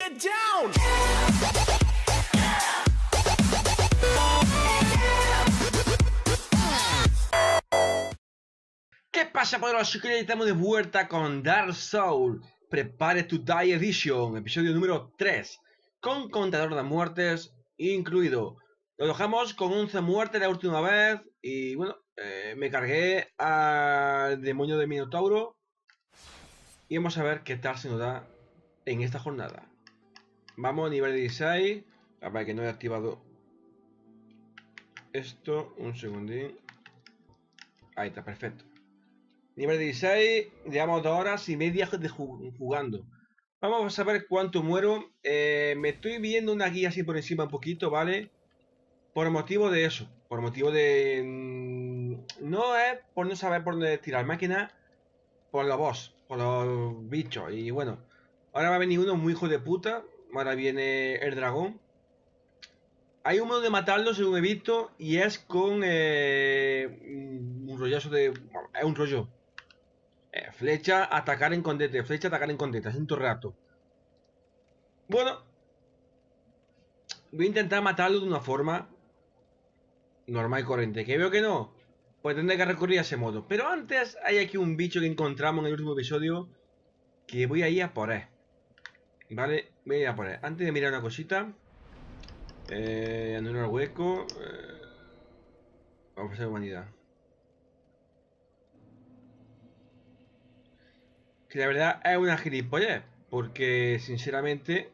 Get down. ¿Qué pasa, poderosos? Que ya estamos de vuelta con Dark Souls. Prepare to Die Edition, episodio número 3, con contador de muertes incluido. Lo dejamos con 11 muertes la última vez y bueno, me cargué al demonio de Minotauro y vamos a ver qué tal se nos da en esta jornada. Vamos a nivel 16. A ver que no he activado esto, un segundín. Ahí está, perfecto. Nivel 16, llevamos 2 horas y media de jugando. Vamos a ver cuánto muero. Me estoy viendo una guía así por encima un poquito, ¿vale? Por motivo de eso. Por motivo de... no es por no saber por dónde tirar máquina. Por la voz. Por los bichos. Y bueno. Ahora va a venir uno muy hijo de puta. Ahora viene el dragón. Hay un modo de matarlo según he visto. Y es con... un rollazo de... es un rollo. Flecha, atacar en condete. Flecha, atacar en condete. Es un rato. Bueno. Voy a intentar matarlo de una forma normal y corriente. ¿Que veo que no? Pues tendré que recurrir a ese modo. Pero antes hay aquí un bicho que encontramos en el último episodio que voy a ir a por él. Vale, voy a ir a por él. Antes de mirar una cosita. Anular hueco. Vamos a hacer humanidad. Que la verdad es una gilipollez. Porque sinceramente...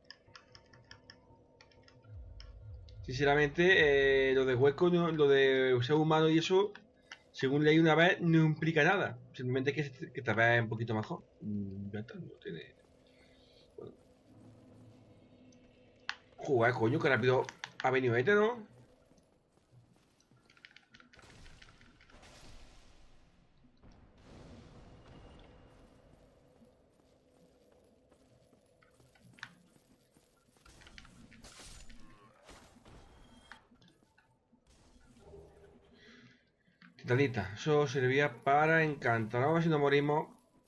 lo de hueco, no, lo de ser humano y eso, según leí una vez, no implica nada. Simplemente que te veas un poquito mejor. Ya está, no tiene... Bueno. Joder, coño, que rápido ha venido este, ¿no? Titanita, eso servía para encantar. Vamos a ver si no morimos.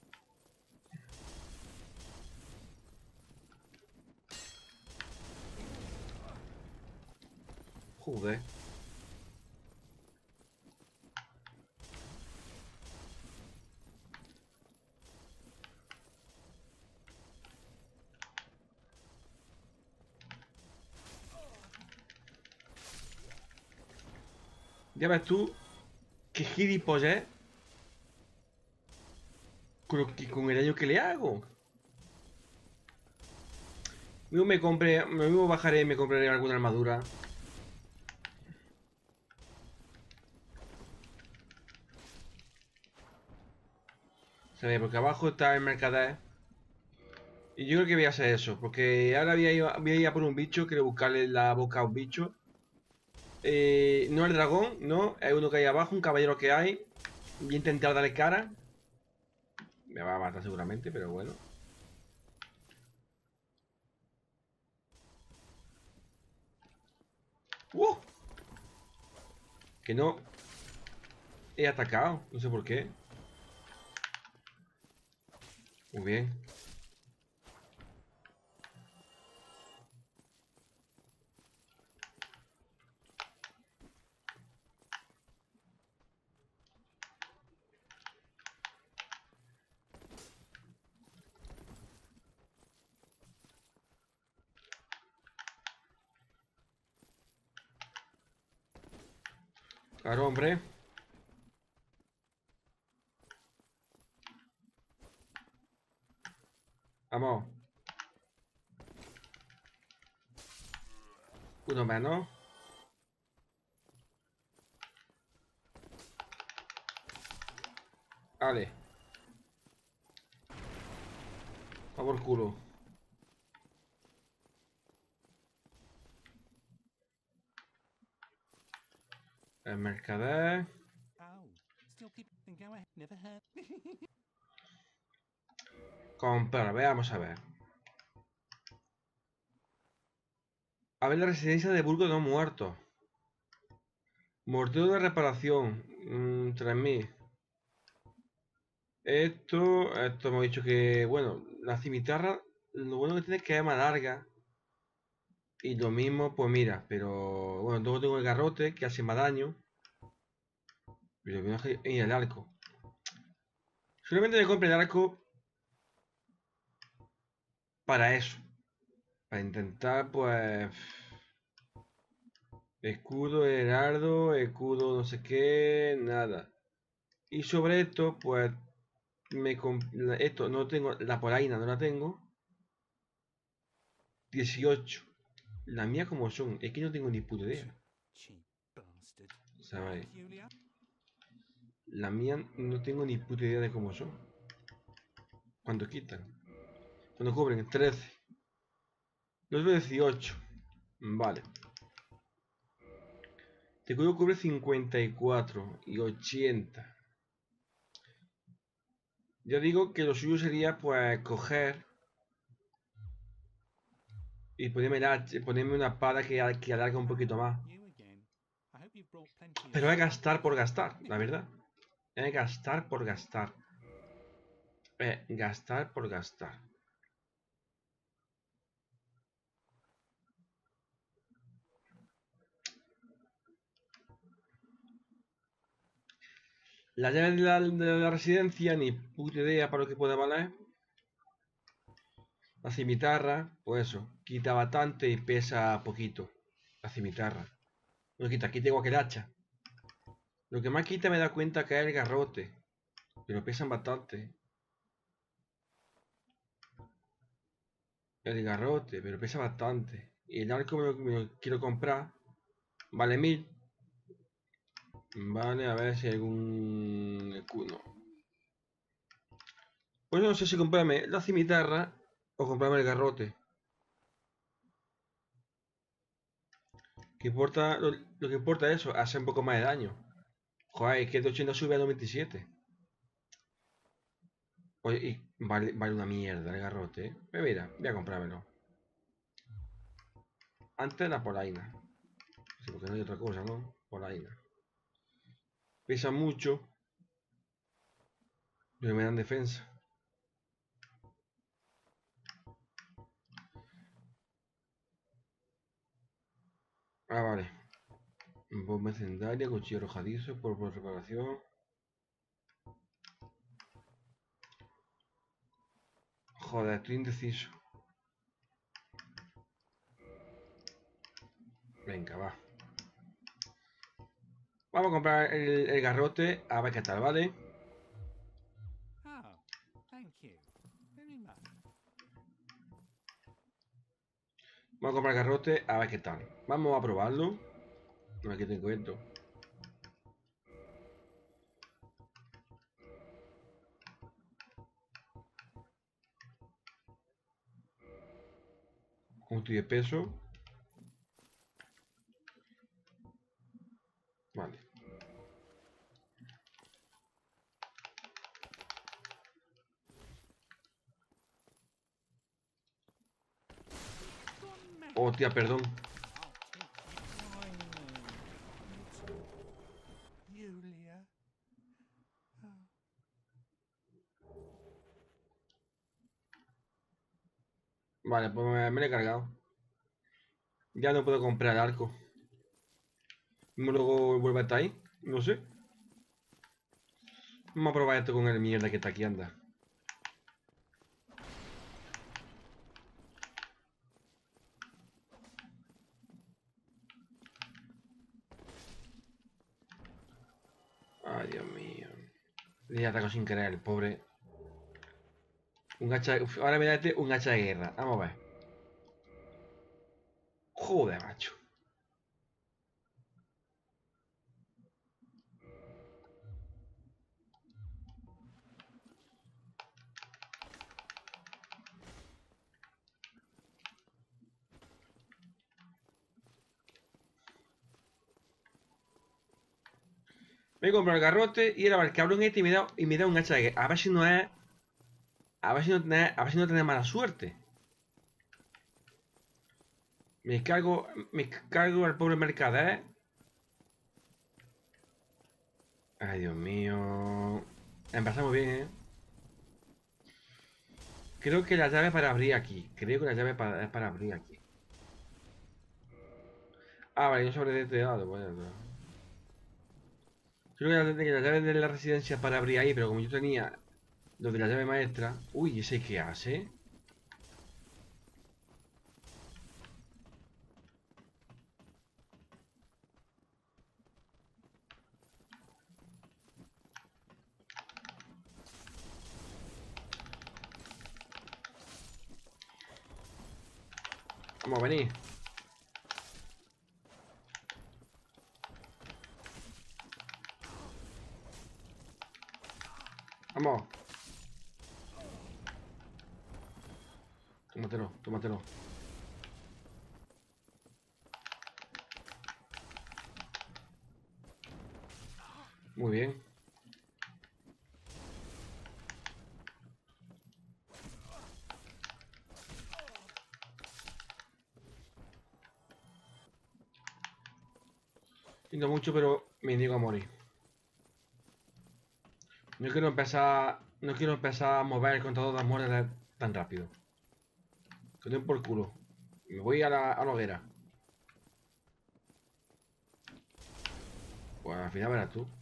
Joder. Ya ves tú, qué gilipollez con el daño que le hago. Luego me compré, luego bajaré y me compraré alguna armadura. ¿Sabes? Porque abajo está el mercader. Y yo creo que voy a hacer eso, porque ahora voy a ir a por un bicho, quiero buscarle la boca a un bicho. No el dragón, no, es uno que hay abajo, un caballero que hay. Voy a intentar darle cara. Me va a matar seguramente, pero bueno. ¡Uh! Que no he atacado, no sé por qué. Muy bien. Claro, hombre. Vamos. Uno menos. Vale. Va por culo. El mercader. Comprar, veamos a ver. A ver la residencia de Burgo no muerto. Mortero de reparación. 3000. Esto hemos dicho que, bueno, la cimitarra Lo bueno que tiene es que es más larga. Y lo mismo, pues mira, pero bueno, luego tengo el garrote que hace más daño. Pero lo que y el arco. Solamente me compré el arco para eso. Para intentar, pues. Escudo, heraldo, escudo, no sé qué, nada. Y sobre esto, pues. Esto no tengo, la polaina no la tengo. 18. La mía como son, es que no tengo ni puta idea. ¿Sabes? La mía no tengo ni puta idea de cómo son. ¿Cuánto quitan? Cuando cubren 13. Los 18. Vale. Te cubre 54 y 80. Yo digo que lo suyo sería pues coger y ponerme una espada que alargue un poquito más. Pero es gastar por gastar, la verdad. Es gastar por gastar. Gastar por gastar. La llave de la residencia, ni puta idea para lo que puede valer. La cimitarra, pues eso, quita bastante y pesa poquito. La cimitarra. No quita, quita igual que el hacha. Lo que más quita me da cuenta que es el garrote. Pero pesan bastante. El garrote, pero pesa bastante. Y el arco me lo quiero comprar. Vale 1000. Vale, a ver si hay algún escudo. Pues no sé si comprarme la cimitarra o comprarme el garrote. Lo que importa es eso, hace un poco más de daño. Joder, es que de 80 sube a 97. Oye, y vale una mierda el garrote, ¿eh? Pero mira, voy a comprármelo. Antes la polaina. Sí, porque no hay otra cosa, ¿no? Polaina. Pesa mucho, pero me dan defensa. Ah, vale. Bomba incendiaria, cuchillo arrojadizo, por reparación. Joder, estoy indeciso. Venga, va. Vamos a comprar el garrote a ver qué tal, ¿vale? Vamos a comprar el garrote a ver qué tal. Vamos a probarlo. Aquí te cuento. Punto de peso. Vale. Hostia, perdón. Vale, pues me lo he cargado. Ya no puedo comprar arco. Luego vuelve a estar ahí. No sé. Vamos a probar esto con el mierda que está aquí, anda. Ay, Dios mío. Le ataco sin querer, el pobre. Un hacha. Ahora me da un hacha de guerra. Vamos a ver. Joder, macho. Me he comprado el garrote y era el cabrón este y me da un hacha de guerra. A ver si no es. A ver si no tiene mala suerte. Me cargo al pobre mercader. Ay, Dios mío. Empezamos bien, ¿eh? Creo que la llave para abrir aquí. Creo que la llave es para abrir aquí. Ah, vale, no sobre de este lado. Bueno, no. Creo que la llave de la residencia para abrir ahí, pero como yo tenía lo de la llave maestra. Uy, ¿ese qué hace? Vamos a venir. Vamos. Tómatelo, tómatelo. Muy bien. Siento mucho, pero me niego a morir. No quiero empezar a mover el contador de las muertes tan rápido. Que den por culo. Me voy a la hoguera. Pues al final verás tú.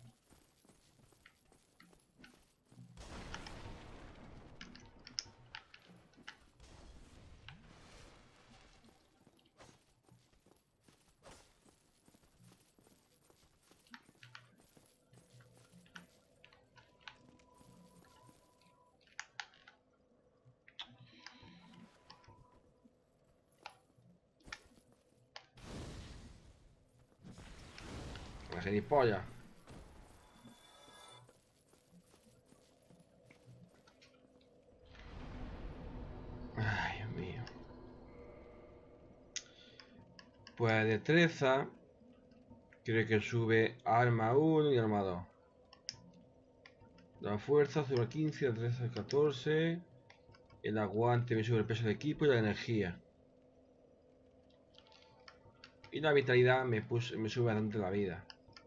La gilipollas. Ay, Dios mío. Pues destreza. Creo que sube arma 1 y arma 2. La fuerza sube a 15, la destreza 14. El aguante me sube el peso de equipo y la energía. Y la vitalidad me sube bastante la vida.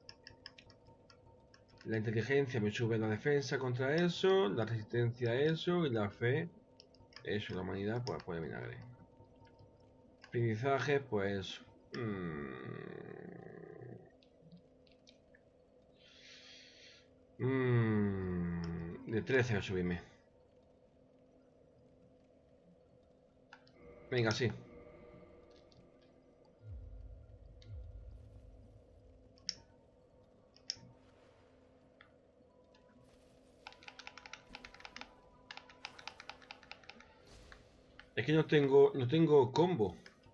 La inteligencia me sube la defensa contra eso, la resistencia a eso y la fe. Eso, la humanidad, pues puede vinagre. Aprendizaje, pues... de 13 a subirme. Venga, sí. Es que no tengo combo.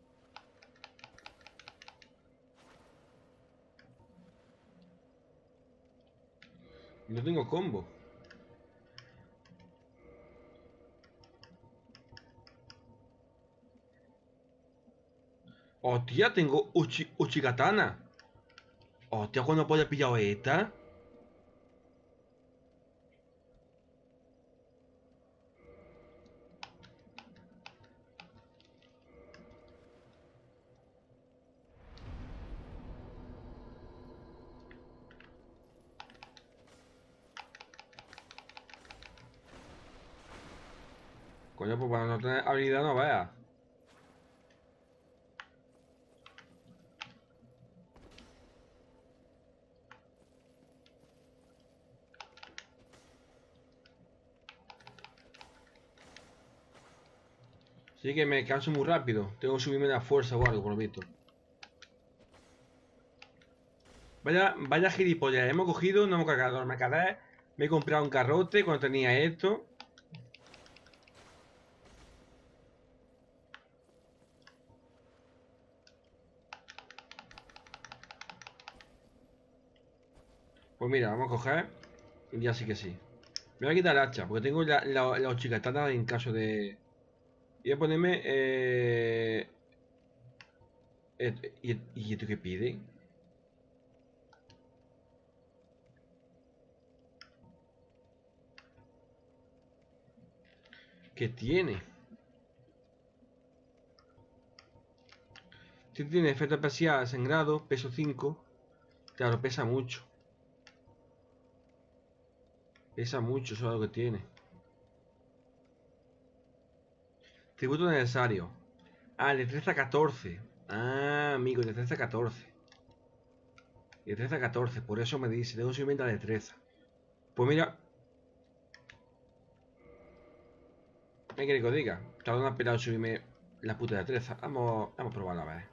No tengo combo. Hostia, tengo Uchigatana. Hostia, ¿cuándo puedo haber pillado esta? Coño, pues para no tener habilidad no veas. Sí que me canso muy rápido. Tengo que subirme la fuerza o algo, por lo visto. Vaya gilipollas. Hemos cogido, no hemos cargado el mercader. Me he comprado un carrote cuando tenía esto. Pues mira, vamos a coger. Y ya sí que sí. Me voy a quitar el hacha, porque tengo la Uchigatana en caso de... Y voy a ponerme... ¿Y esto qué pide? ¿Qué tiene? Si tiene efecto especial, sangrado, peso 5. Claro, pesa mucho. Pesa mucho, eso es lo que tiene. Tributo necesario. Ah, de 13 a 14. Ah, amigo, de 13 a 14. De 13 a 14, por eso me dice, tengo subimiento de 13. Pues mira, ¿qué quiere que os diga? Tarda una pena en subirme la puta de 13. Vamos a probarla a ver.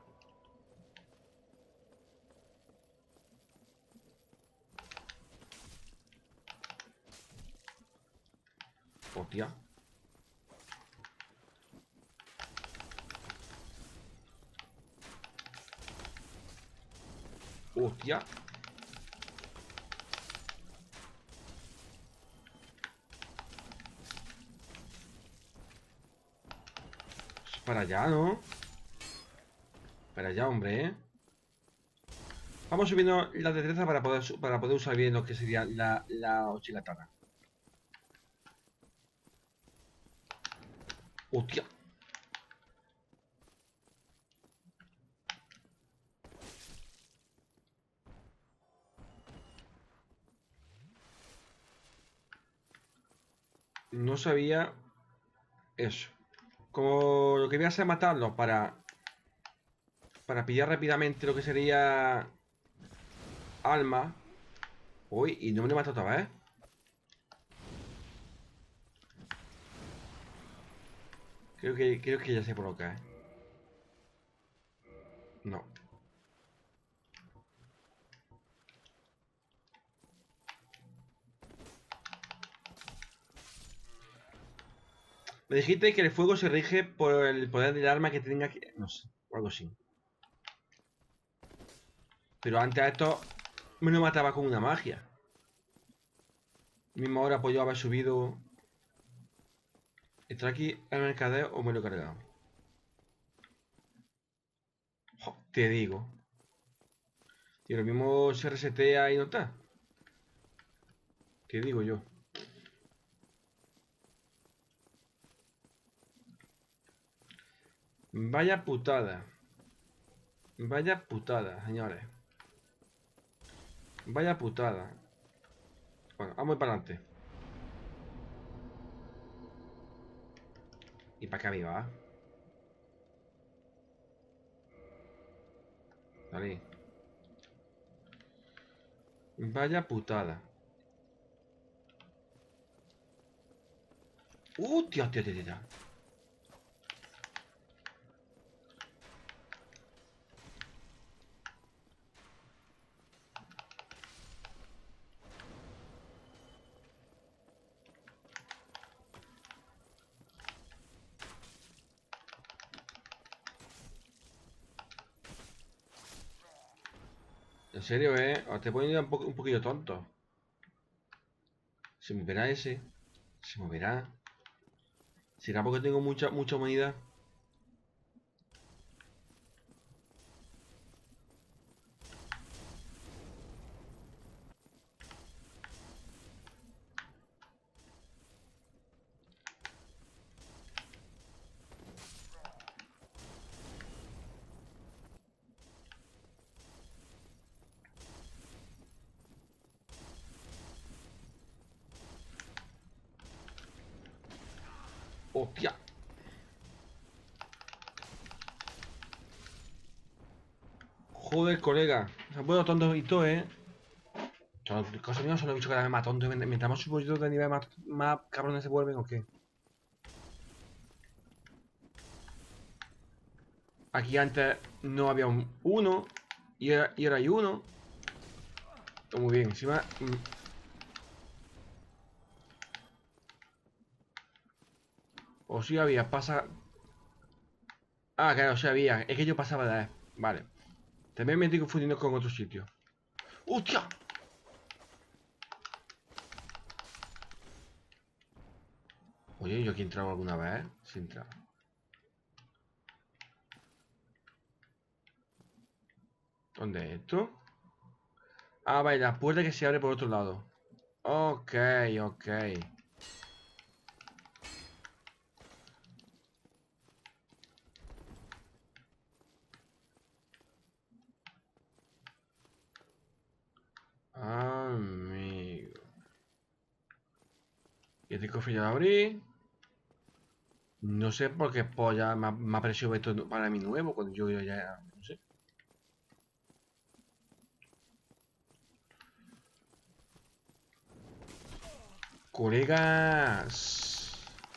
Hostia. Hostia. Es para allá, ¿no? Para allá, hombre, ¿eh? Vamos subiendo la destreza para poder usar bien lo que sería la ochilatana. Hostia. No sabía eso. Como lo que voy a hacer es matarlo para pillar rápidamente lo que sería alma. Uy, y no me lo mata otra vez. Creo que ya sé por lo que es. No. Me dijiste que el fuego se rige por el poder del arma que tenga que... No sé, o algo así. Pero antes a esto me lo mataba con una magia. Misma hora pues yo haber subido... ¿Está aquí el mercadeo o me lo he cargado? Jo, te digo. Y lo mismo se resetea y no está. Te digo yo. Vaya putada. Vaya putada, señores. Vaya putada. Bueno, vamos para adelante. ¿Y para qué arriba, va? Vale. Vaya putada. Tío, tío, tío, tío. En serio, os te poniendo un poquillo tonto. Se me verá ese. Se me verá. ¿Será porque tengo mucha humanidad? ¡Hostia! Joder, colega. Se han puesto tontos y todo, Cosas mías son los bichos cada vez más tontos. Mientras más subidos de nivel, más cabrones se vuelven o qué. Aquí antes no había un uno. Y ahora hay uno. Muy bien, encima. O sí había, pasa. Ah, claro, sí había. Es que yo pasaba de él. Vale. También me estoy confundiendo con otro sitio. ¡Hostia! Oye, ¿yo aquí he entrado alguna vez? Sí he entrado. ¿Dónde es esto? Ah, vale, la puerta que se abre por otro lado. Ok, ok. Amigo. Y este cofre ya lo abrí. No sé por qué polla me ha parecido esto para mí nuevo cuando yo ya. No sé. Colegas.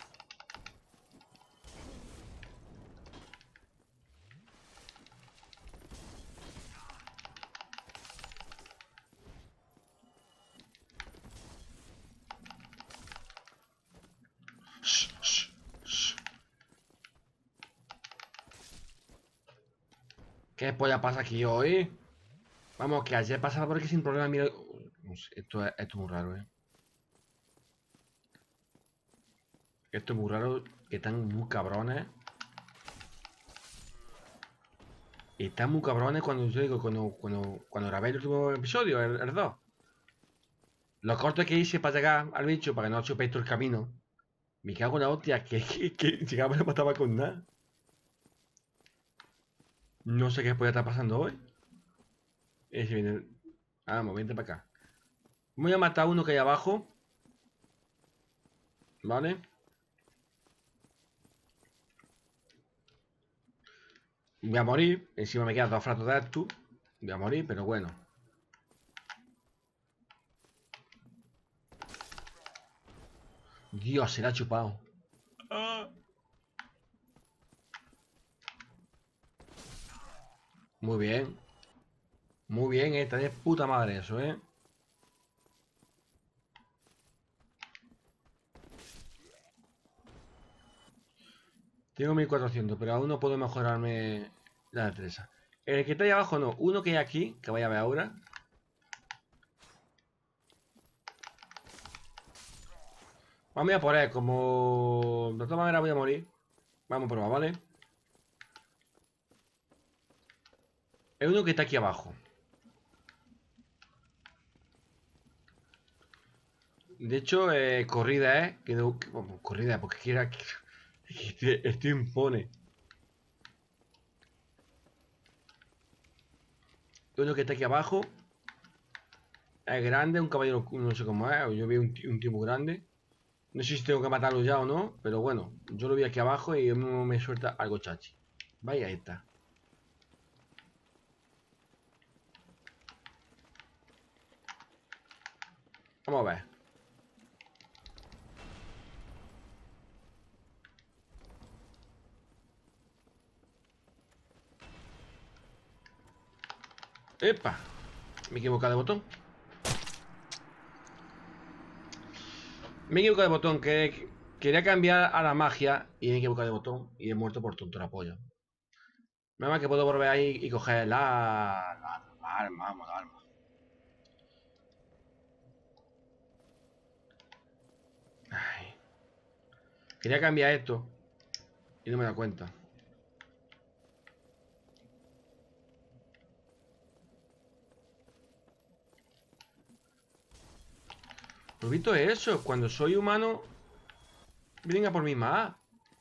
Shh, shh, shh. ¿Qué polla pasa aquí hoy? Vamos, que ayer pasaba por aquí sin problema. Mira. No sé, esto es muy raro, ¿eh? Esto es muy raro. Que están muy cabrones. Están muy cabrones cuando yo digo, cuando grabé el último episodio, el 2. Los cortes que hice para llegar al bicho, para que no chupéis todo el camino. Me cago en la hostia, que llegaba y no mataba con nada. No sé qué puede estar pasando hoy. Ese viene. Vamos, vente para acá. Voy a matar a uno que hay abajo. ¿Vale? Voy a morir. Encima me quedan dos fratos de Artu. Voy a morir, pero bueno. Dios, se la ha chupado. Muy bien. Muy bien, esta es puta madre eso, ¿eh? Tengo 1400, pero aún no puedo mejorarme la destreza. El que está ahí abajo no. Uno que hay aquí, que voy a ver ahora. Vamos a por él, como... De todas maneras voy a morir. Vamos a probar, ¿vale? Es uno que está aquí abajo. De hecho, corrida, ¿eh? Vamos, corrida, porque quiera... Esto impone. Uno que está aquí abajo. Es grande, un caballero, no sé cómo es. Yo veo un tipo grande. No sé si tengo que matarlo ya o no, pero bueno, yo lo vi aquí abajo y me suelta algo chachi. Vaya, ahí está. Vamos a ver. ¡Epa! Me he equivocado de botón. Me he equivocado de botón, que quería cambiar a la magia y me he equivocado de botón y he muerto por tonto la polla. Nada más que puedo volver ahí y coger la arma, vamos, la arma. Ay. Quería cambiar esto y no me da cuenta. Lo visto es eso, cuando soy humano, vienen a por mí más.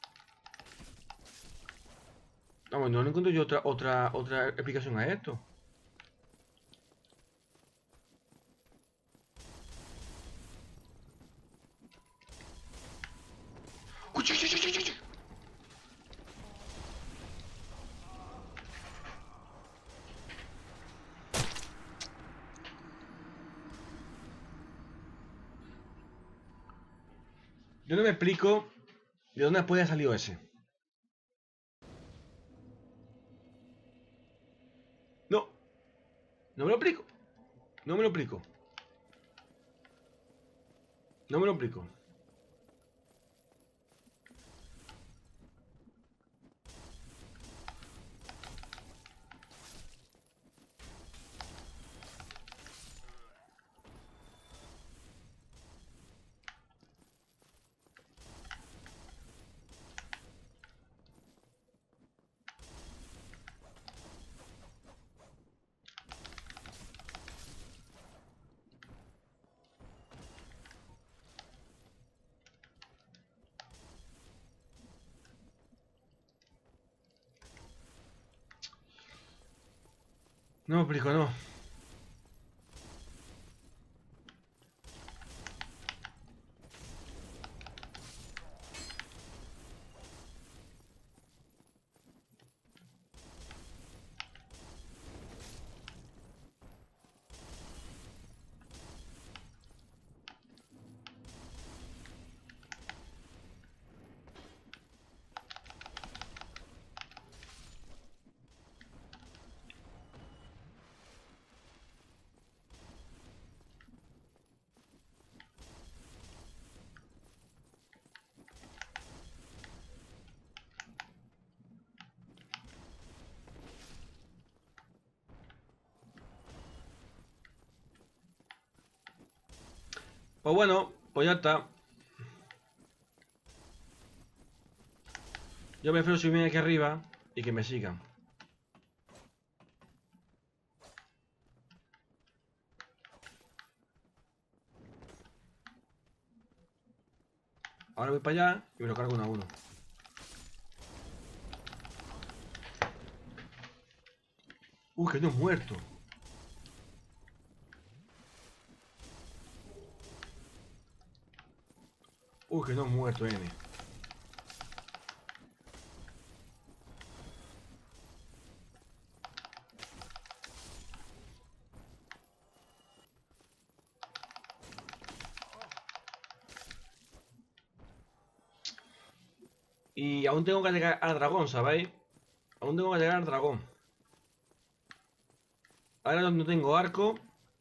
Vamos, no encuentro yo otra explicación a esto. Yo no me explico de dónde puede haber salido ese. No, no me lo explico. No me lo explico. No me lo explico. No me explico, no. Pues bueno, pues ya está. Yo prefiero subirme aquí arriba y que me sigan. Ahora voy para allá y me lo cargo uno a uno. Uy, que no he muerto. Uy, que no he muerto, N. Y aún tengo que llegar al dragón, ¿sabéis? Aún tengo que llegar al dragón. Ahora no tengo arco.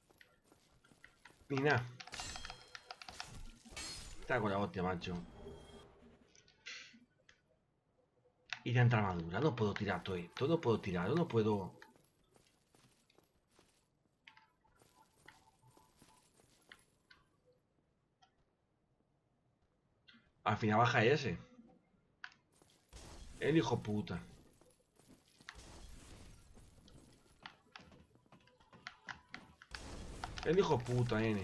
Ni nada. Está con la hostia, macho. Y de armadura. No puedo tirar todo esto. No puedo tirar. No puedo. Al final baja ese. El hijo puta. El hijo puta, N.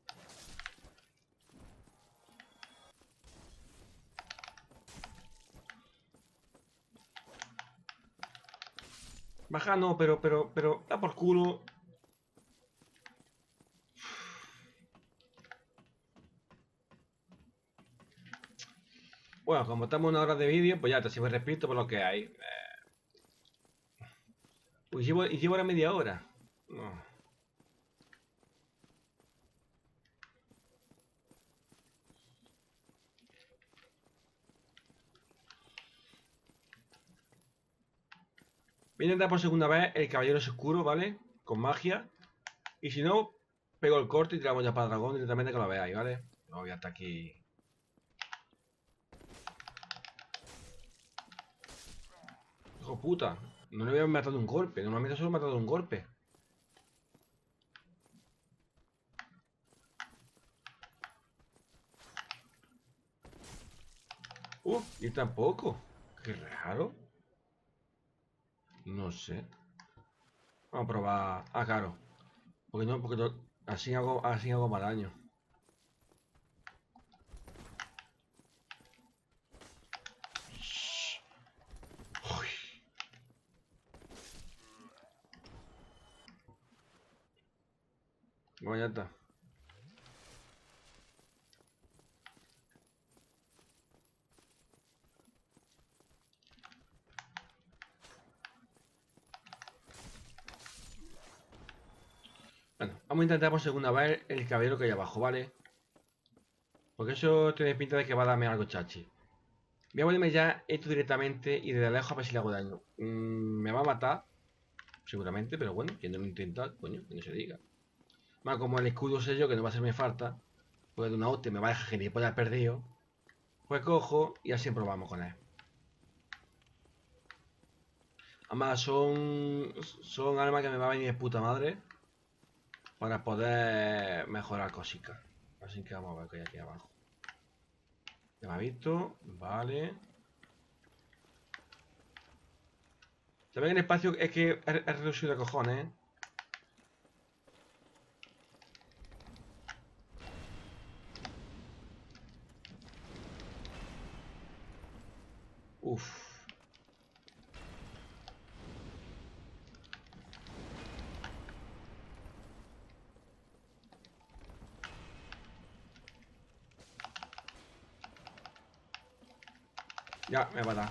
Baja no, pero, da por culo. Bueno, como estamos en una hora de vídeo, pues ya te sigo repito por lo que hay. Uy, llevo ahora media hora. No. Voy a intentar por segunda vez el caballero oscuro, ¿vale? Con magia. Y si no, pego el corte y tiramos ya para el dragón directamente que lo veáis, ¿vale? No voy hasta aquí. Hijo puta. No le voy a matar de un golpe. Normalmente solo he matado de un golpe. Y tampoco. Qué raro. No sé. Vamos a probar. Ah, claro. Porque no, porque así hago más daño. Uy. Bueno, ya está. Bueno, vamos a intentar por segunda vez el caballero que hay abajo, ¿vale? Porque eso tiene pinta de que va a darme algo chachi. Voy a ponerme ya esto directamente y desde lejos a ver si le hago daño. Me va a matar, seguramente, pero bueno, que no lo intenta, coño, que no se diga. Más como el escudo sello, que no va a hacerme falta, pues de una hostia me va a dejar gilipollas perdido. Pues cojo y así probamos con él. Además son armas que me va a venir de puta madre para poder mejorar cositas. Así que vamos a ver qué hay aquí abajo. Ya me ha visto, vale. También el espacio es que es reducido de cojones, ¿eh? Uf. Ya, me va a dar.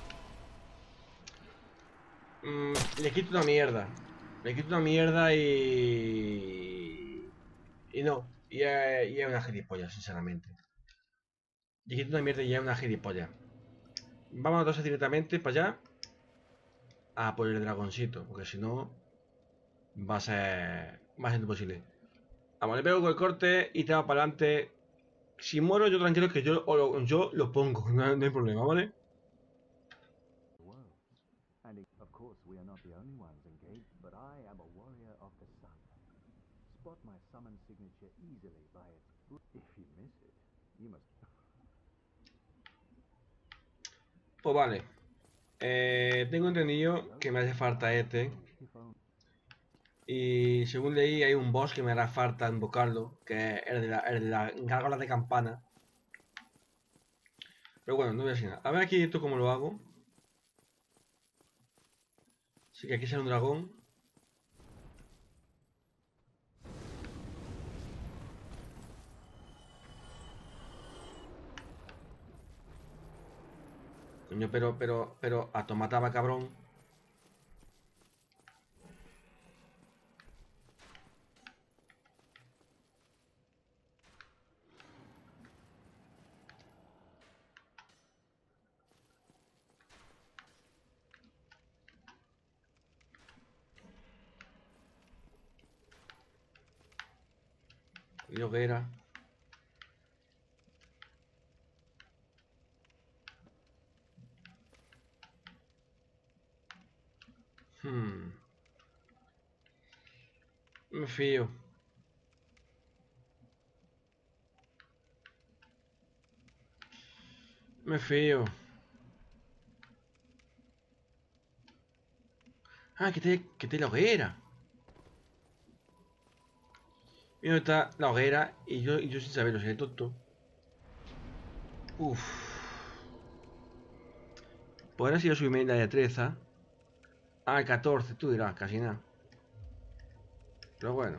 Le quito una mierda. Le quito una mierda y... Y no. Y es una gilipollas, sinceramente. Le quito una mierda y es una gilipollas. Vamos entonces directamente para allá. A por el dragoncito. Porque si no... Va a ser... más imposible. Vamos, le pego con el corte y te va para adelante. Si muero yo tranquilo que yo lo pongo. No hay problema, ¿vale? Of course, we are not the only ones engaged, but I am a warrior of the sun. Spot my summon signature easily by its If you miss it, you must. Pues vale. Tengo entendido que me hace falta este. If only. Y según leí, hay un boss que me hará falta invocarlo, que es el de la gárgola de campana. Pero bueno, no voy a decir nada. A ver aquí esto cómo lo hago. Así que aquí sale un dragón. Coño, pero, a tomataba, cabrón. Y hoguera. Me fío. Me fío. Ah, que te la hoguera. Y no está la hoguera y yo sin saberlo, soy tonto. Uff. Pues ahora sí yo soy media de 13. Ah, 14, tú dirás, casi nada. Pero bueno.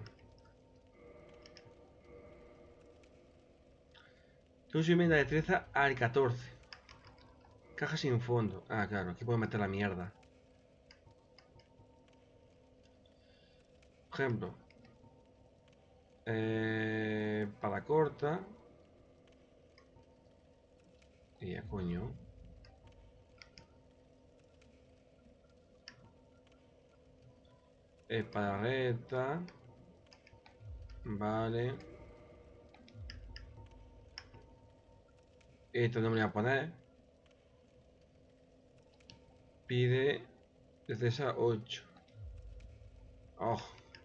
Yo soy media de 13 al 14. Caja sin fondo. Ah, claro, aquí puedo meter la mierda. Por ejemplo. Para corta. Y ya, coño. Para recta. Vale. Esto no me lo voy a poner. Pide desde esa 8. Oh.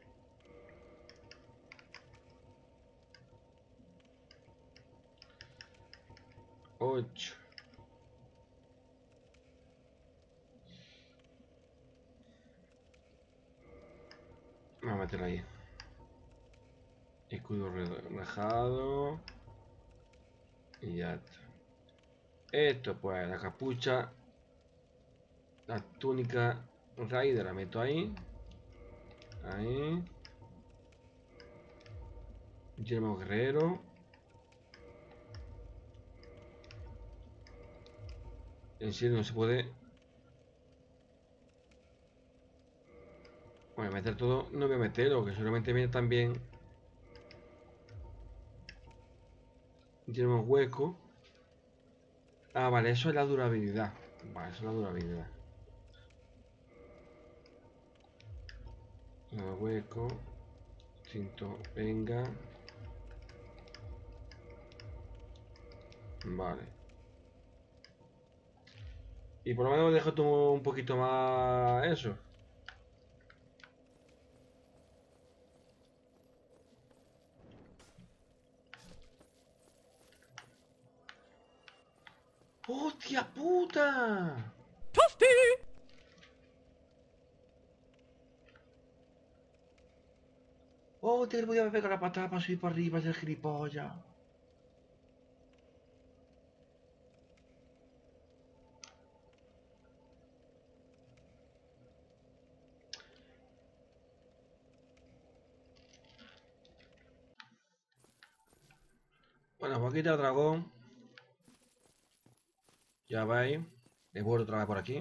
8. Vamos a meterlo ahí. Escudo rajado. Y ya está. Esto pues, la capucha. La túnica Raider la meto ahí. Ahí. Yelmo guerrero. En serio no se puede. Voy a meter todo. No voy a meterlo, que seguramente viene también. Yelmo hueco. Ah, vale, eso es la durabilidad. Vale, eso es la durabilidad. Hueco. Cinto, venga. Vale. Y por lo menos dejo todo un poquito más eso. ¡Hostia puta! ¡Tosti! ¡Oh, te voy a pegar la patada para subir para arriba, ese gilipollas! Bueno, pues aquí está el dragón. Ya veis. Le vuelvo otra vez por aquí.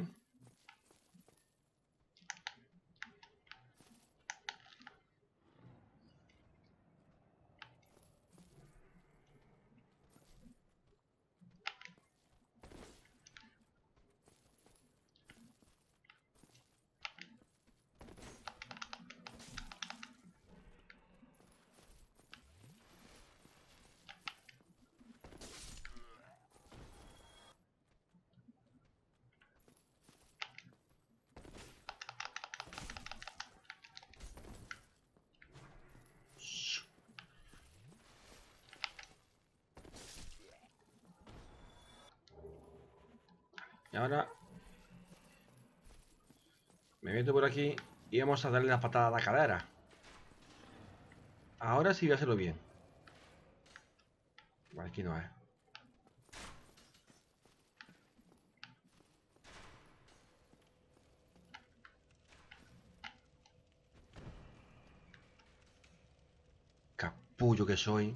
Ahora me meto por aquí y vamos a darle la patada a la cadera. Ahora sí voy a hacerlo bien. Vale, aquí no es. Capullo que soy.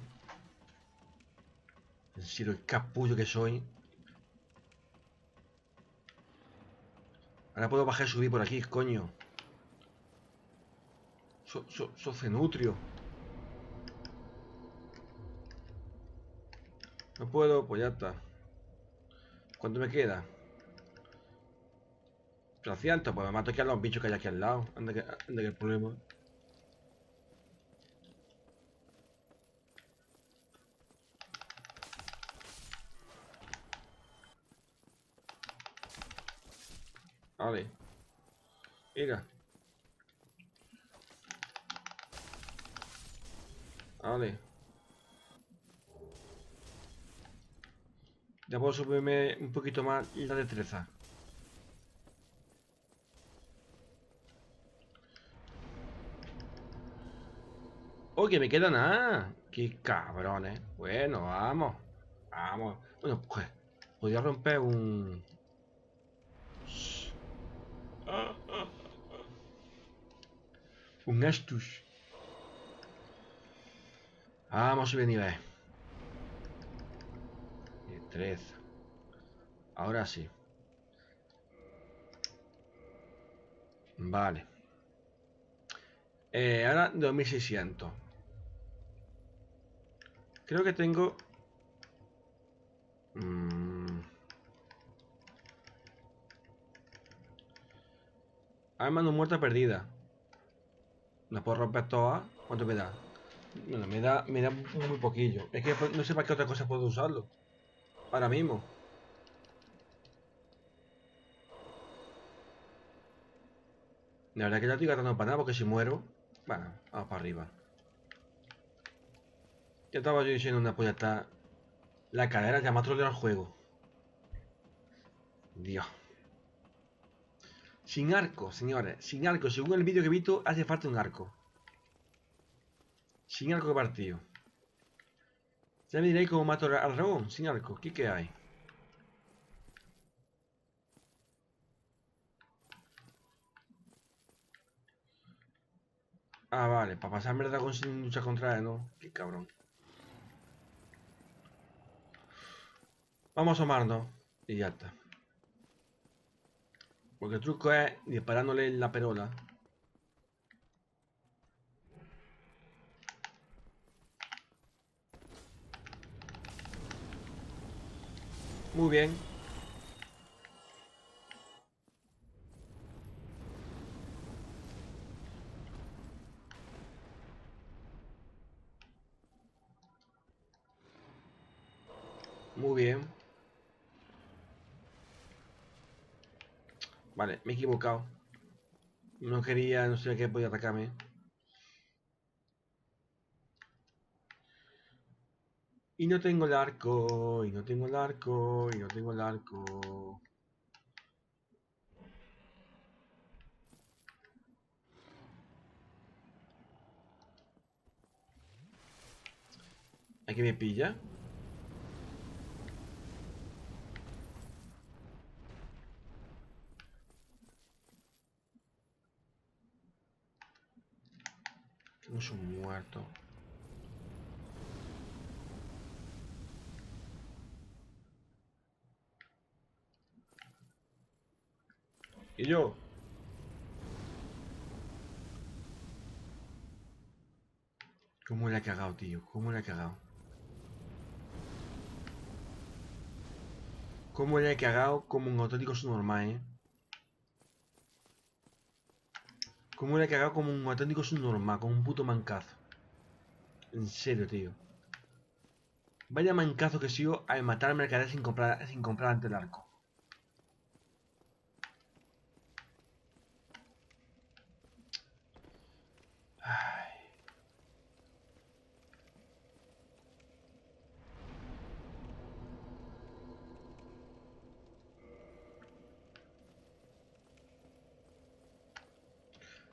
En serio, el capullo que soy. Ahora puedo bajar y subir por aquí, coño. Cenutrio. No puedo, pues ya está. ¿Cuánto me queda? 300, pues me mato aquí a los bichos que hay aquí al lado. Anda que el problema. Vale. Mira. Vale. Ya puedo subirme un poquito más la destreza. ¡Oh, que me queda nada! ¡Qué cabrones! Bueno, vamos. Vamos. Bueno, pues podría romper un Estus. Vamos a subir nivel. 13. Ahora sí. Vale. Ahora 2600. Creo que tengo... Arma no muerta perdida. ¿La puedo romper todas? ¿Cuánto me da? Bueno, me da muy poquillo. Es que no sé para qué otra cosa puedo usarlo. Ahora mismo. La verdad que ya estoy gastando para nada porque si muero... Bueno, vamos para arriba. Ya estaba yo diciendo una polla está... La cadera ya me ha troleado el juego. Dios. Sin arco, señores. Sin arco. Según el vídeo que he visto, hace falta un arco. Sin arco partido. Ya me diréis cómo mato al dragón. Sin arco. ¿Qué hay? Ah, vale. Para pasarme el dragón sin luchar contra él, ¿no? Qué cabrón. Vamos a asomarnos. Y ya está. Porque el truco es disparándole en la perola. Muy bien. Muy bien. Vale, me he equivocado. No quería, no sé qué podía atacarme. Y no tengo el arco, y no tengo el arco, y no tengo el arco. ¿Aquí me pilla? Tenemos un muerto. ¿Y yo? ¿Cómo le ha cagado, tío? ¿Cómo le ha cagado? ¿Cómo le ha cagado como un auténtico subnormal, eh? ¿Cómo le ha cagado como un auténtico subnormal? Como un puto mancazo. En serio, tío. Vaya mancazo que sigo al matar mercader sin comprar ante el arco. Ay.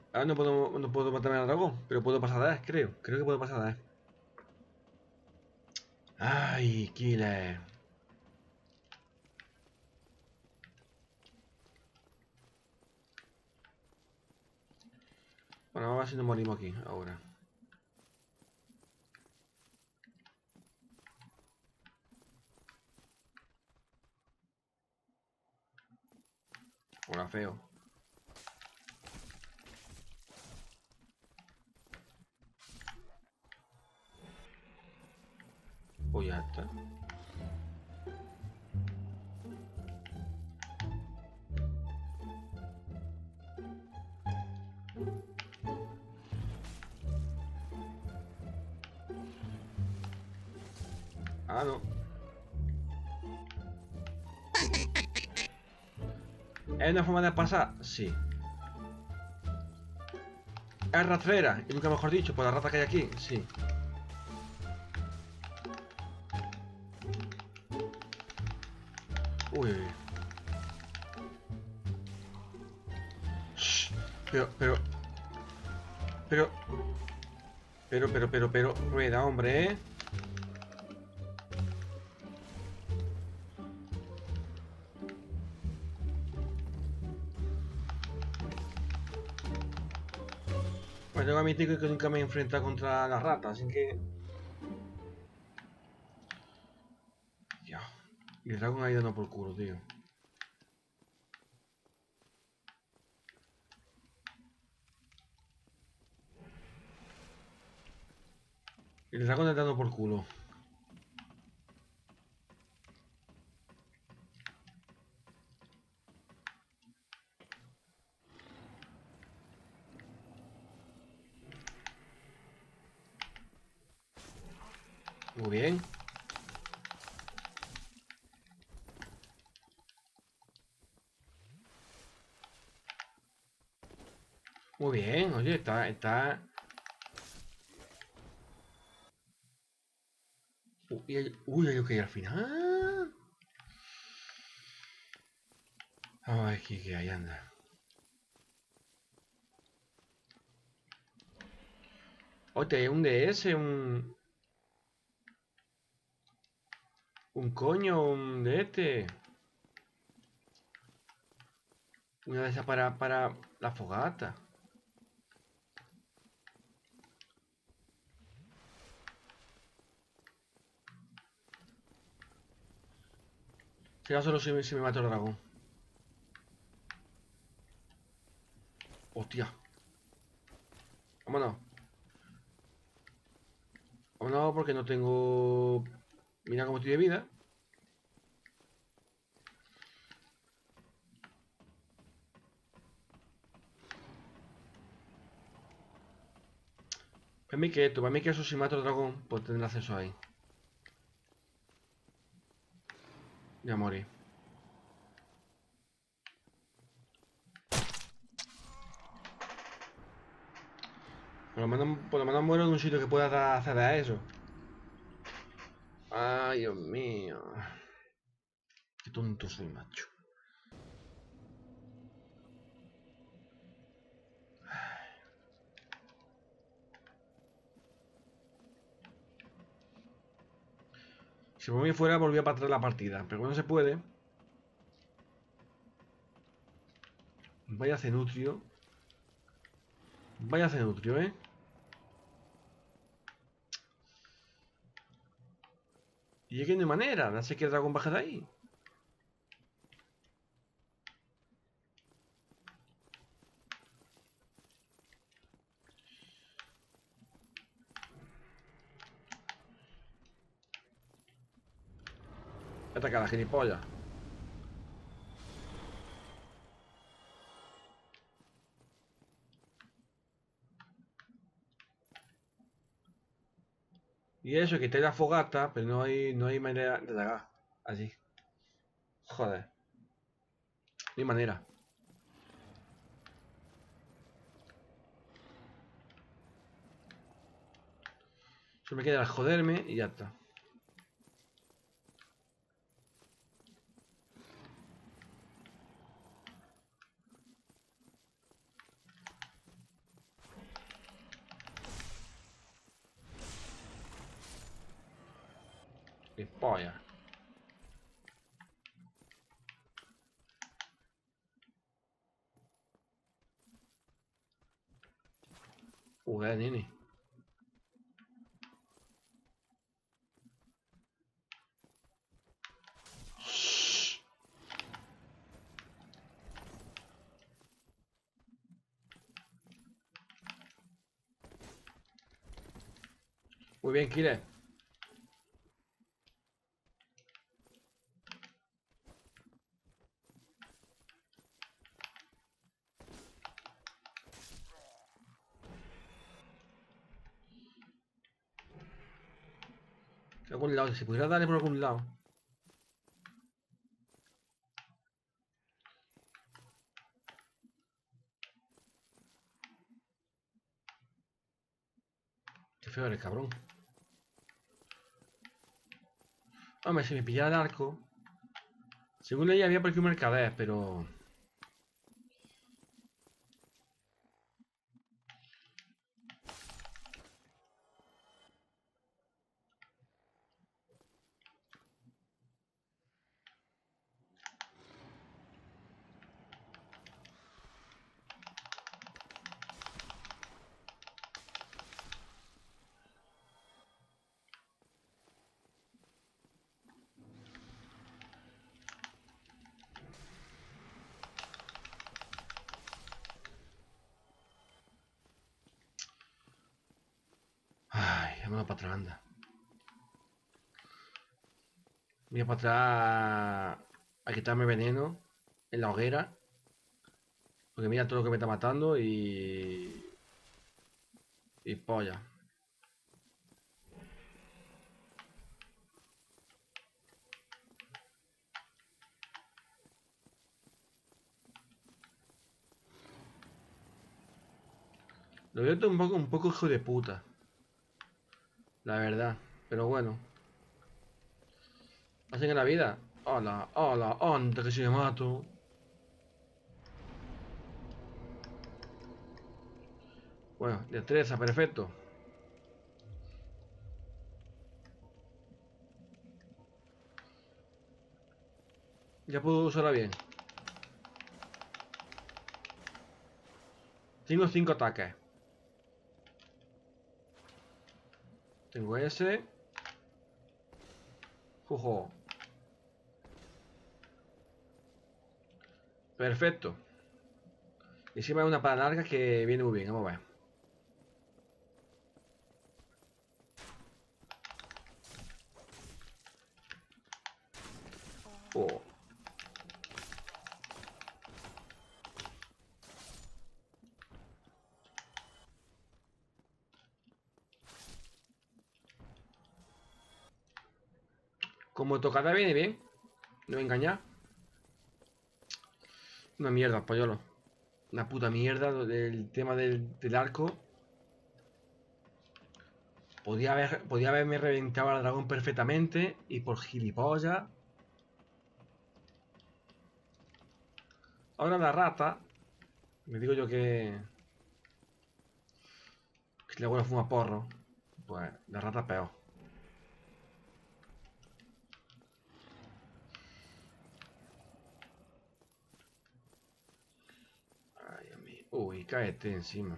Ahora no puedo matarme al dragón, pero puedo pasar a él, creo. Creo que puedo pasar a él. Ay, killer. Bueno, vamos a ver si nos morimos aquí, ahora. Hola, feo. Pues ya está. Ah, no. ¿Es una forma de pasar? Sí. ¿Es rastrera? Y nunca mejor dicho, por la rata que hay aquí. Sí. Uy. Shh. Pero. Rueda, hombre, ¿eh? Pues tengo que admitir que nunca me he enfrentado contra las ratas, así que... Dios. Y el dragón ha ido no por culo, tío. El dragón está dando por culo. Muy bien. Muy bien, oye, está... Uy, ok, al final. Ay, que ahí anda. Oye, un DS, un coño, un de este. Una de esas para la fogata. Será solo si me mato el dragón. Hostia. Vámonos. Vámonos porque no tengo... Mira cómo estoy de vida. Para mí que eso si mato al dragón, pues tendré acceso ahí. Ya morí. Por lo menos muero en un sitio que pueda acceder a eso. Ay, Dios mío. Qué tonto soy, macho. Si por mí fuera, volvía para atrás la partida. Pero no se puede. Vaya cenutrio. Vaya cenutrio, ¿eh? Y es que no hay manera. No sé que el dragón baje de ahí. Ataca a la gilipollas. Y eso, que te da fogata, pero no hay manera de atacar. Así. Joder. No hay manera. Solo me queda joderme y ya está. Qué polla. Nene. Muy bien, Kire. De algún lado, si pudiera darle por algún lado. Qué feo eres, cabrón. Hombre, si me pillara el arco. Según leí había por aquí un mercader, pero... Ay, vámonos para atrás, anda. Voy para atrás a quitarme veneno en la hoguera. Porque mira todo lo que me está matando y... Y polla. Lo veo todo un poco hijo de puta. La verdad. Pero bueno. Hacen en la vida. Hola, hola, anda que si me mato. Bueno, destreza, perfecto. Ya puedo usarla bien. Tengo 5 ataques. Tengo ese. Jojo. Perfecto. Y encima hay una para larga que viene muy bien. Vamos a ver. Oh. Como tocada viene bien. No me engañar. Una mierda, polluelo. Una puta mierda del tema del arco. Podía haberme reventado al dragón perfectamente. Y por gilipollas. Ahora la rata. Me digo yo que si la buena fuma porro. Pues la rata peor. Ay, amigo. Uy, cáete encima.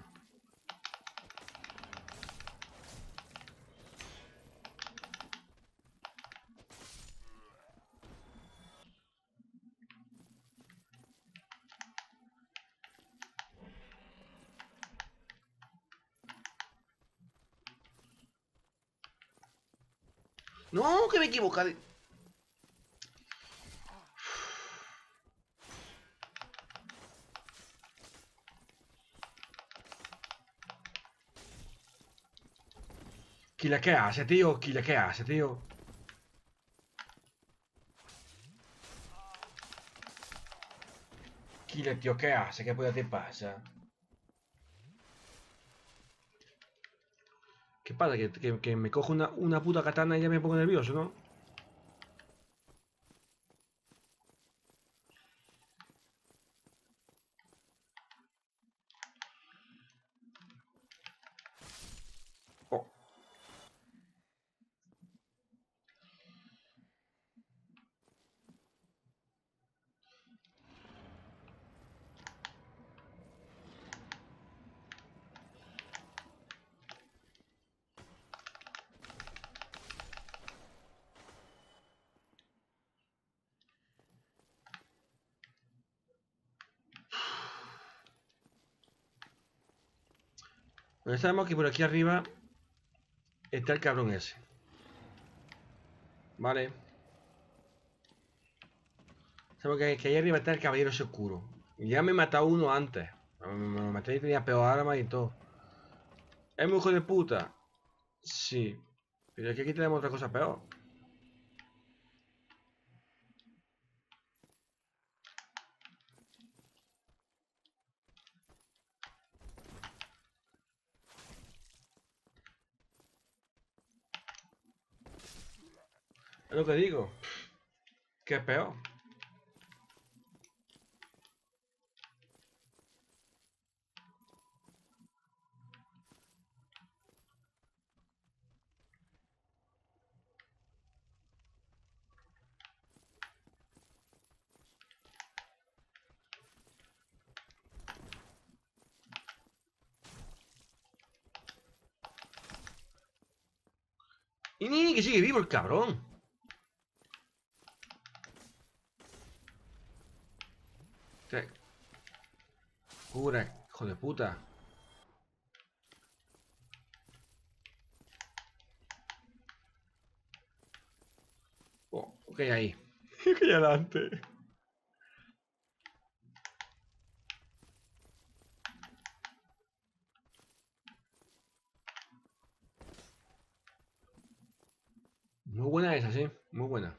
No, que me equivoqué. Killer, ¿qué hace, tío? Killer, ¿qué hace, tío? Killer, tío, ¿qué hace? ¿Qué puede te pasa? ¿Qué pasa? Que me cojo una puta katana y ya me pongo nervioso, ¿no? Oh. Bueno, sabemos que por aquí arriba está el cabrón ese. Vale. Sabemos que ahí arriba está el caballero ese oscuro. Ya me he matado uno antes. Me maté y tenía peor arma y todo. ¿Es muy hijo de puta? Sí. Pero es que aquí tenemos otra cosa peor. Es lo que digo. Que es peor. Y ni que sigue vivo el cabrón. Te... Cura, hijo de puta. Oh, ok, ahí. ¿Qué hay adelante? Muy buena esa, sí. Muy buena.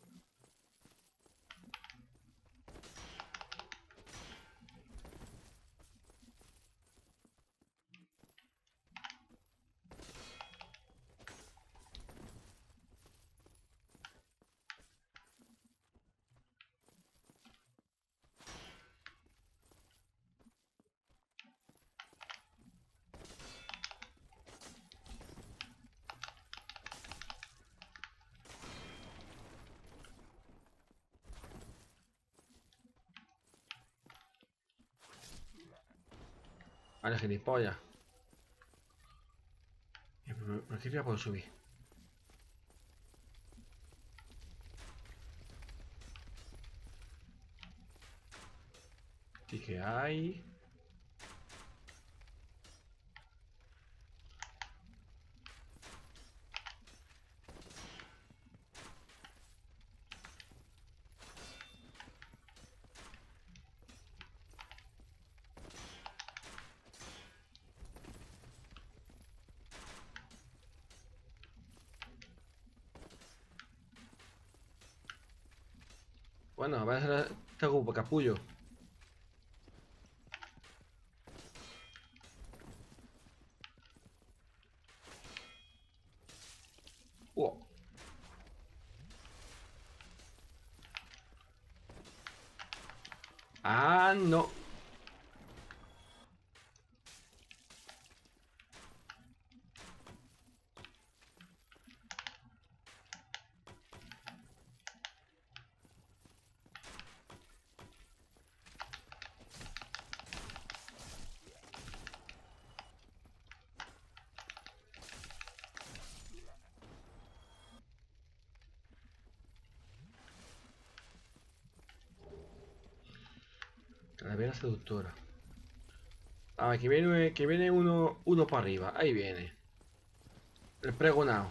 Vale, gilipollas. ¿Por qué ya puedo subir? ¿Y qué hay? Bueno, va a ser este grupo capullo. Oh. Ah, no. Calavera seductora. Ah, que viene uno para arriba. Ahí viene. El pregonado.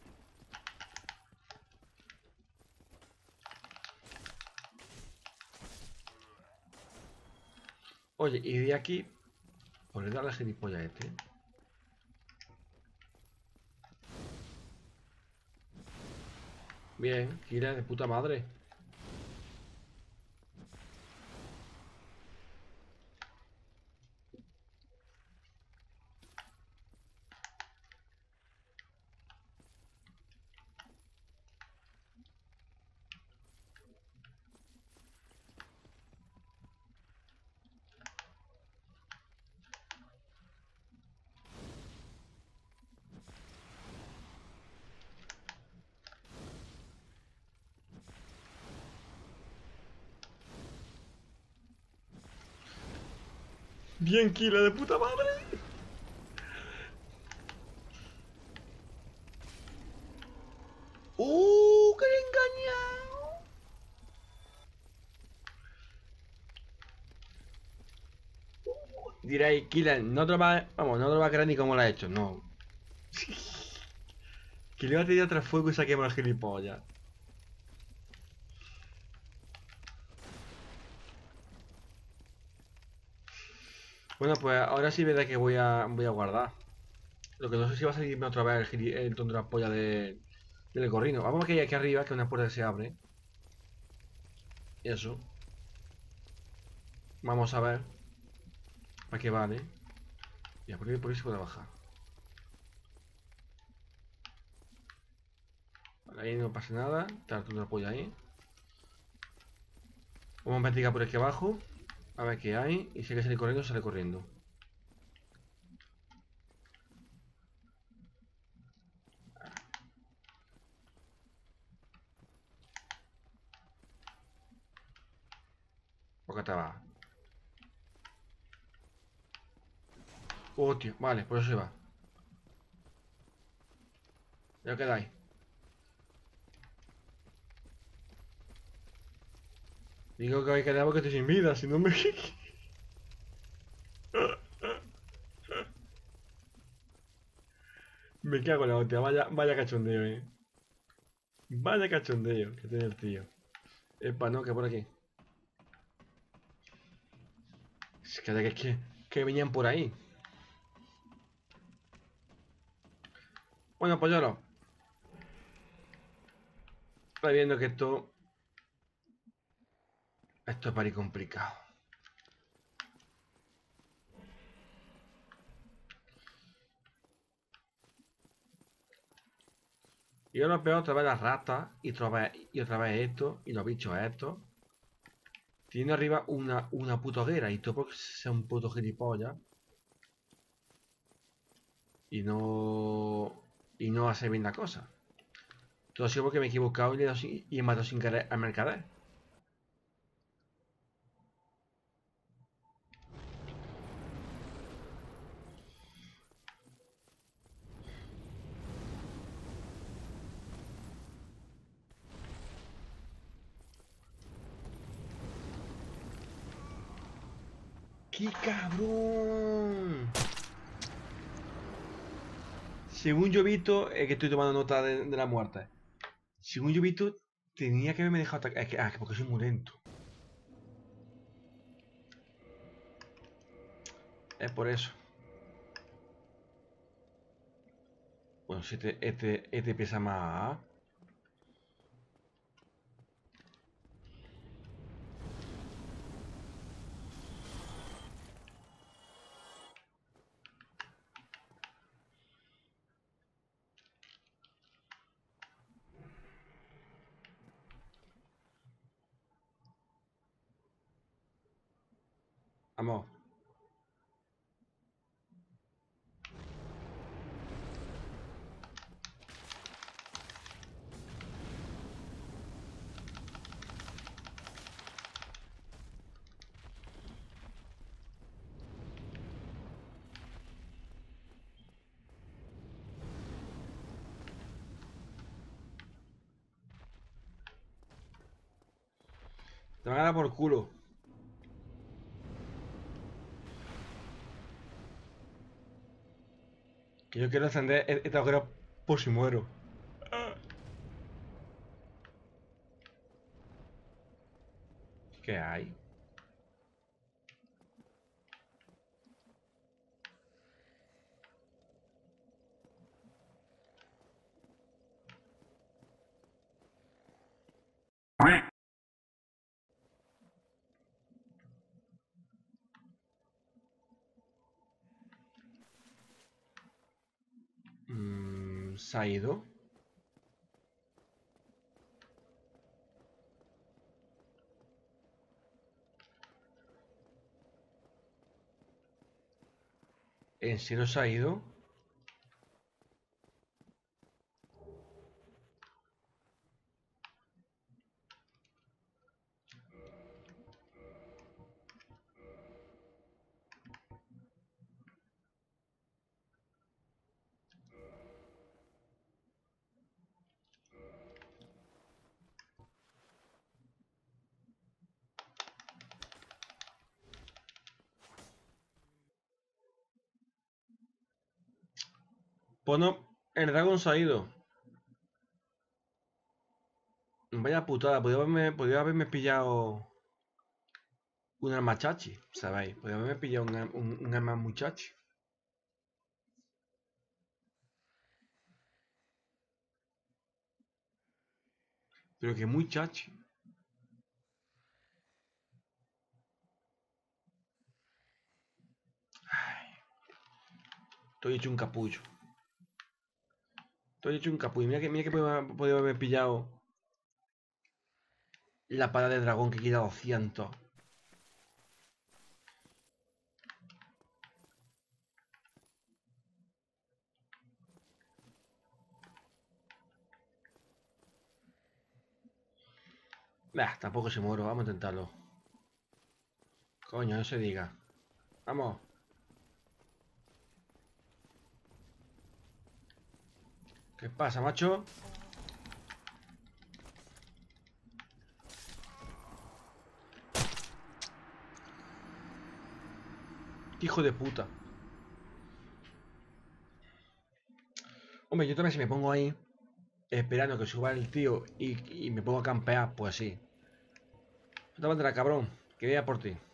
Oye, y de aquí... Por darle a gilipollas a este. Bien, gira de puta madre. Bien, Kila de puta madre. ¡Que le he engañado! Diréis, Killer, no te lo va, vamos, no te lo va a creer ni cómo lo ha hecho, no. Que le va a tirar tras fuego y saquemos al gilipollas. Bueno, pues ahora sí verá que voy a guardar. Lo que no sé si va a salirme otra vez el tonto de la polla del gorrino. Vamos a que hay aquí arriba, que es una puerta que se abre. Y eso. Vamos a ver. ¿Para qué vale? Ya, por ahí se puede bajar. Vale, ahí no pasa nada. Está el tonto de la polla ahí. Vamos a investigar por aquí abajo. A ver qué hay. Y si hay que salir corriendo, sale corriendo. Por acá va. Hostia, vale, por eso se va. Ya quedáis. Digo que hay que dar porque estoy sin vida, si no me... me cago en la hostia, vaya cachondeo, Vaya cachondeo que tiene el tío. Epa, no, que por aquí. Es que venían por ahí. Bueno, pues ya lo. Estoy viendo que esto es para complicado. Y ahora veo otra vez las ratas y otra vez esto y los bichos estos. Tiene arriba una puta hoguera y todo porque sea un puto gilipollas. Y no hace bien la cosa. Todo ha sido porque me he equivocado y he matado sin querer al mercader. ¡Qué cabrón! Según yo he visto, es que estoy tomando nota de la muerte. Según yo he visto, tenía que haberme dejado atacar. Es que porque soy muy lento. Es por eso. Bueno, si este pesa más. Vamos. Te van a dar por culo. Que yo quiero encender esta hoguera por si muero. ¿Qué hay? ¿Se ha ido? ¿En serio se ha ido? Pues no, el dragón se ha ido. Vaya putada, podría haberme pillado un arma chachi, ¿sabéis? Podría haberme pillado un arma muy chachi. Pero que muy chachi. Estoy hecho un capullo. Estoy hecho un capullo. Mira que podría haber pillado la espada de dragón que quita 200. Bah, tampoco se muero. Vamos a intentarlo. Coño, no se diga. Vamos. ¿Qué pasa, macho? Hijo de puta. Hombre, yo también si me pongo ahí esperando que suba el tío y me pongo a campear, pues sí. No te mandará, cabrón. Que voy a por ti.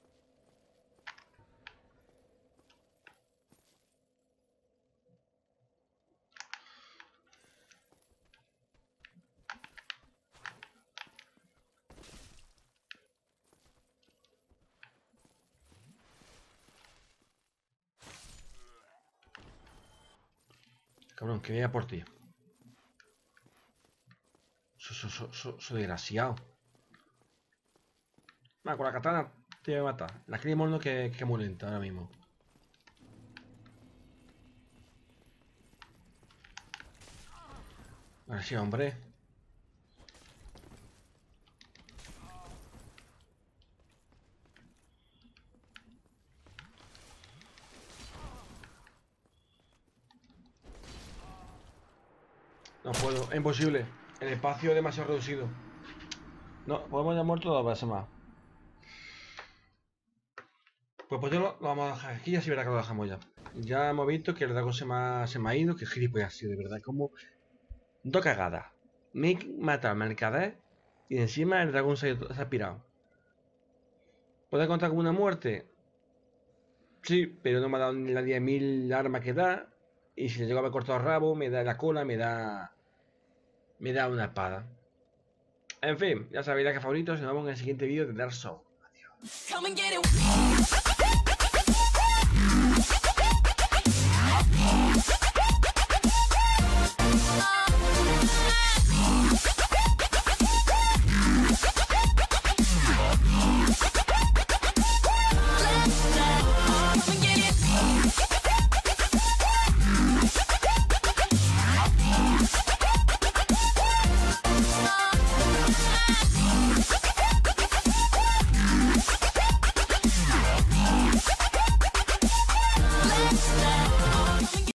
Cabrón, que voy a por ti. Soy desgraciado. Va, con la katana te voy a matar. La Claymore no que muy lenta ahora mismo. Ahora sí, hombre. No puedo, es imposible. El espacio es demasiado reducido. No, podemos ya muerto 2 veces más. Pues lo vamos a dejar aquí, ya sí verá que lo dejamos ya. Ya hemos visto que el dragón se me ha ido, que gilipollas ha sido, de verdad. Como 2 cagadas. Me he matado al mercader y encima el dragón se ha pirado. ¿Puede contar como una muerte? Sí, pero no me ha dado ni la 10.000 armas que da. Y si le llego a haber cortado el rabo, me da la cola, me da una espada. En fin, ya sabéis la que favoritos. Nos vemos en el siguiente vídeo de Dark Souls. Adiós.